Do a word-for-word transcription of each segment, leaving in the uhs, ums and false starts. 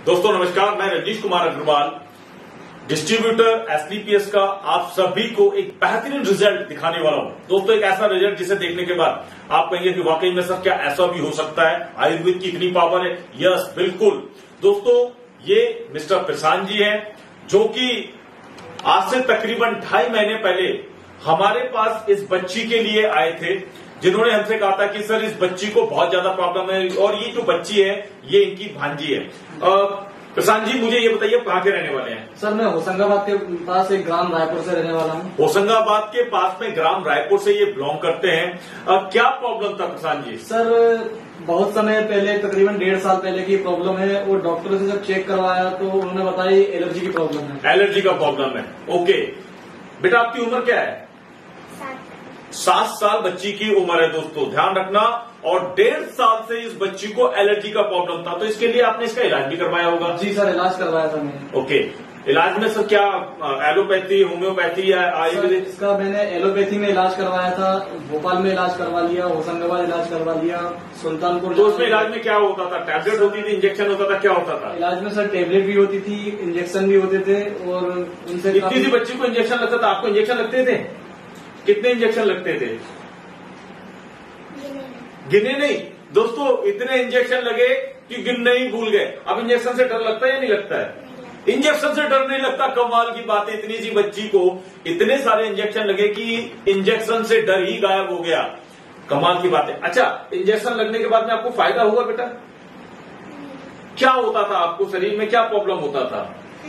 दोस्तों नमस्कार, मैं रजनीश कुमार अग्रवाल, डिस्ट्रीब्यूटर एसडीपीएस का आप सभी को एक बेहतरीन रिजल्ट दिखाने वाला हूं। दोस्तों एक ऐसा रिजल्ट जिसे देखने के बाद आप कहेंगे कि वाकई में सर क्या ऐसा भी हो सकता है, आयुर्वेद की इतनी पावर है। यस बिल्कुल दोस्तों, ये मिस्टर प्रशांत जी हैं जो कि आज से तकरीबन ढाई महीने पहले हमारे पास इस बच्ची के लिए आए थे, जिन्होंने हमसे कहा था कि सर इस बच्ची को बहुत ज्यादा प्रॉब्लम है और ये जो बच्ची है ये इनकी भांजी है। प्रशांत जी मुझे ये बताइए कहाँ के रहने वाले हैं? सर मैं होशंगाबाद के पास एक ग्राम रायपुर से रहने वाला हूँ। होशंगाबाद के पास में ग्राम रायपुर से ये बिलोंग करते हैं। आ, क्या प्रॉब्लम था प्रशांत जी? सर बहुत समय पहले, तकरीबन डेढ़ साल पहले की प्रॉब्लम है और डॉक्टर से जब चेक करवाया तो उन्होंने बताया एलर्जी की प्रॉब्लम है। एलर्जी का प्रॉब्लम है, ओके। बेटा आपकी उम्र क्या है? सात साल बच्ची की उम्र है दोस्तों, ध्यान रखना। और डेढ़ साल से इस बच्ची को एलर्जी का प्रॉब्लम था, तो इसके लिए आपने इसका इलाज भी करवाया होगा? जी सर, इलाज करवाया था मैंने। ओके, इलाज में सर क्या एलोपैथी, होम्योपैथी या आयुर्वेदिक? इसका मैंने एलोपैथी में इलाज करवाया था, भोपाल में इलाज करवा लिया, होशंगाबाद इलाज करवा लिया, सुल्तानपुर। तो उसमें इलाज में क्या होता था? टैबलेट होती थी, इंजेक्शन होता था, क्या होता था? इलाज में सर टैबलेट भी होती थी, इंजेक्शन भी होते थे और उनसे इतनी सी बच्ची को इंजेक्शन लगता था। आपको इंजेक्शन लगते थे? कितने इंजेक्शन लगते थे? गिने नहीं दोस्तों, इतने इंजेक्शन लगे कि गिनने ही भूल गए। अब इंजेक्शन से डर लगता है या नहीं लगता है? इंजेक्शन से डर नहीं लगता, कमाल की बात है। इतनी सी बच्ची को इतने सारे इंजेक्शन लगे कि इंजेक्शन से डर ही गायब हो गया, कमाल की बात है। अच्छा, इंजेक्शन लगने के बाद में आपको फायदा हुआ बेटा? क्या होता था आपको शरीर में, क्या प्रॉब्लम होता था?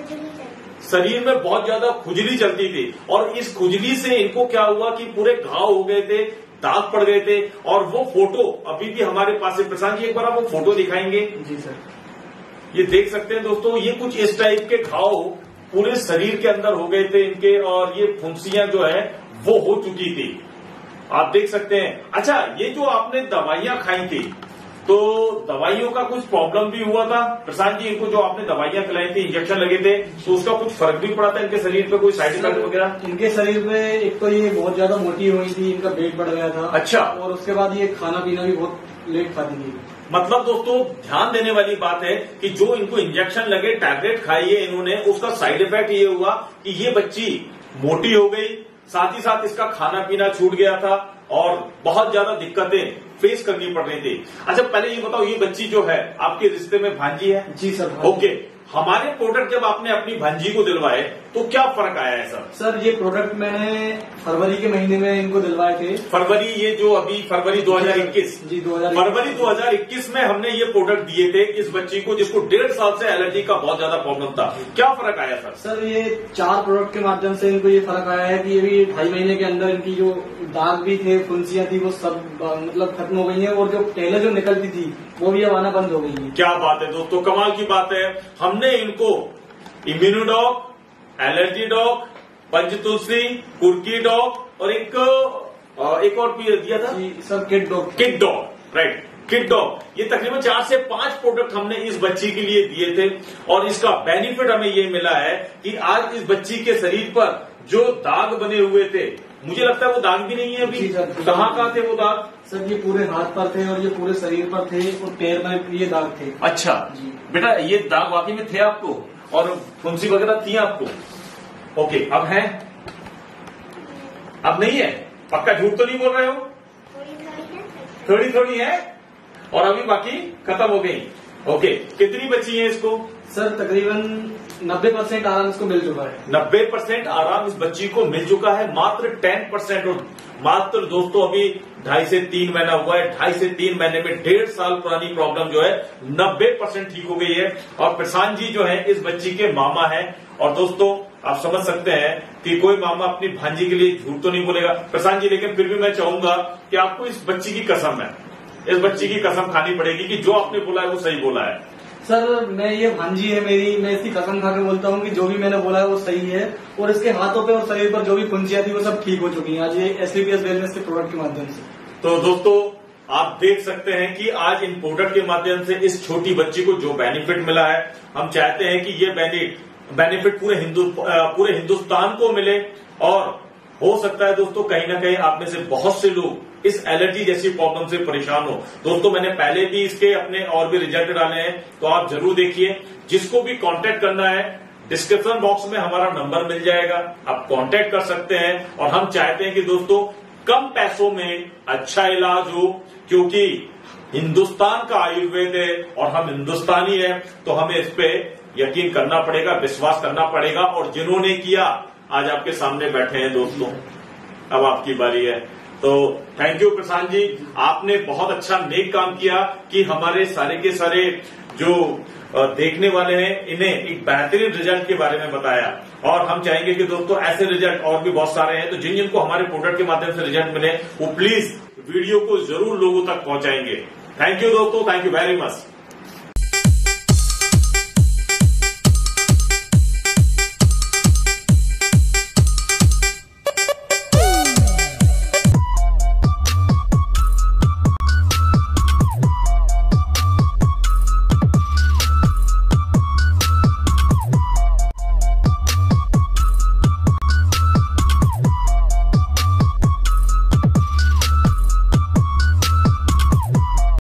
शरीर में बहुत ज्यादा खुजली चलती थी और इस खुजली से इनको क्या हुआ कि पूरे घाव हो गए थे, दाग पड़ गए थे। और वो फोटो अभी भी हमारे पास है। प्रशांत जी एक बार आप वो फोटो दिखाएंगे? जी सर। ये देख सकते हैं दोस्तों, ये कुछ इस टाइप के घाव पूरे शरीर के अंदर हो गए थे इनके, और ये फुंसियां जो है वो हो चुकी थी, आप देख सकते हैं। अच्छा, ये जो आपने दवाइयां खाई थी, तो दवाइयों का कुछ प्रॉब्लम भी हुआ था प्रशांत जी? इनको जो आपने दवाइयां खिलाई थी, इंजेक्शन लगे थे, तो उसका कुछ फर्क भी पड़ा था इनके शरीर पे? कोई साइड इफेक्ट वगैरह? इनके शरीर में एक तो ये बहुत ज्यादा मोटी हुई थी, इनका वेट बढ़ गया था। अच्छा। और उसके बाद ये खाना पीना भी बहुत लेट खाती थी। मतलब दोस्तों ध्यान देने वाली बात है कि जो इनको इंजेक्शन लगे, टैबलेट खाई है इन्होंने, उसका साइड इफेक्ट ये हुआ कि ये बच्ची मोटी हो गई, साथ ही साथ इसका खाना पीना छूट गया था और बहुत ज्यादा दिक्कतें फेस करनी पड़ रही थी। अच्छा पहले ये बताओ, ये बच्ची जो है आपके रिश्ते में भांजी है? जी सर। ओके, हमारे प्रोडक्ट जब आपने अपनी भांजी को दिलवाए तो क्या फर्क आया है सर? सर ये प्रोडक्ट मैंने फरवरी के महीने में इनको दिलवाए थे। फरवरी, ये जो अभी फरवरी दो हज़ार इक्कीस? जी दो हजार फरवरी दो हज़ार इक्कीस में हमने ये प्रोडक्ट दिए थे इस बच्ची को, जिसको डेढ़ साल से एलर्जी का बहुत ज्यादा प्रॉब्लम था। क्या फर्क आया सर? सर ये चार प्रोडक्ट के माध्यम से इनको ये फर्क आया है कि ये भी ढाई महीने के अंदर इनकी जो दाग भी थे, फुंसियां थी, वो सब मतलब खत्म हो गई है और जो पहले जो निकलती थी वो भी अब आना बंद हो गई है। क्या बात है दोस्तों, कमाल की बात है। हमने इनको इम्यूनोडॉग, एलर्जी डॉग, पंचतुलसी, कुर्की डॉग और एक एक और भी दिया था sir, kid dog. Kid dog, right, kid dog. ये तकरीबन चार से पांच प्रोडक्ट हमने इस बच्ची के लिए दिए थे और इसका बेनिफिट हमें ये मिला है कि आज इस बच्ची के शरीर पर जो दाग बने हुए थे, मुझे लगता है वो दाग भी नहीं है अभी। कहाँ कहाँ थे वो दाग? सर ये पूरे हाथ पर थे और ये पूरे शरीर पर थे और पैर में ये दाग थे। अच्छा बेटा, ये दाग वाकई में थे आपको और फुंसी वगैरह थी आपको? ओके, अब है? अब नहीं है? पक्का झूठ तो नहीं बोल रहे हो? थोड़ी थोड़ी है और अभी बाकी खत्म हो गई। ओके, कितनी बची है इसको? सर तकरीबन नब्बे परसेंट आराम इसको मिल चुका है। नब्बे परसेंट आराम इस बच्ची को मिल चुका है। मात्र टेन परसेंट और मात्र दोस्तों अभी ढाई से तीन महीना हुआ है। ढाई से तीन महीने में डेढ़ साल पुरानी प्रॉब्लम जो है नब्बे परसेंट ठीक हो गई है। और प्रशांत जी जो है इस बच्ची के मामा है। और दोस्तों आप समझ सकते हैं कि कोई मामा अपनी भांजी के लिए झूठ तो नहीं बोलेगा प्रशांत जी, लेकिन फिर भी मैं चाहूंगा कि आपको इस बच्ची की कसम है, इस बच्ची की कसम खानी पड़ेगी कि जो आपने बोला है वो सही बोला है। सर मैं, ये भांजी है मेरी, मैं इसकी कसम खा के बोलता हूँ कि जो भी मैंने बोला है वो सही है और इसके हाथों पे और शरीर पर जो भी फुंसियां थी वो सब ठीक हो चुकी हैं आज ये एसडीपीएस वेलनेस के प्रोडक्ट के माध्यम से। तो दोस्तों आप देख सकते हैं कि आज इन प्रोडक्ट के माध्यम से इस छोटी बच्ची को जो बेनिफिट मिला है, हम चाहते हैं कि ये बेनिफिट पूरे हिंदू पूरे हिंदुस्तान को मिले। और हो सकता है दोस्तों कहीं ना कहीं आप में से बहुत से लोग इस एलर्जी जैसी प्रॉब्लम से परेशान हो। दोस्तों मैंने पहले भी इसके अपने और भी रिजल्ट डाले हैं, तो आप जरूर देखिए। जिसको भी कांटेक्ट करना है डिस्क्रिप्शन बॉक्स में हमारा नंबर मिल जाएगा, आप कांटेक्ट कर सकते हैं। और हम चाहते हैं कि दोस्तों कम पैसों में अच्छा इलाज हो, क्योंकि हिंदुस्तान का आयुर्वेद है और हम हिंदुस्तानी हैं, तो हमें इस पे यकीन करना पड़ेगा, विश्वास करना पड़ेगा। और जिन्होंने किया आज आपके सामने बैठे हैं दोस्तों, अब आपकी बारी है। तो थैंक यू प्रशांत जी, आपने बहुत अच्छा नेक काम किया कि हमारे सारे के सारे जो देखने वाले हैं इन्हें एक बेहतरीन रिजल्ट के बारे में बताया। और हम चाहेंगे कि दोस्तों ऐसे रिजल्ट और भी बहुत सारे हैं, तो जिन जिनको हमारे प्रोडक्ट के माध्यम से रिजल्ट मिले वो प्लीज वीडियो को जरूर लोगों तक पहुंचाएंगे। थैंक यू दोस्तों, थैंक यू वेरी मच।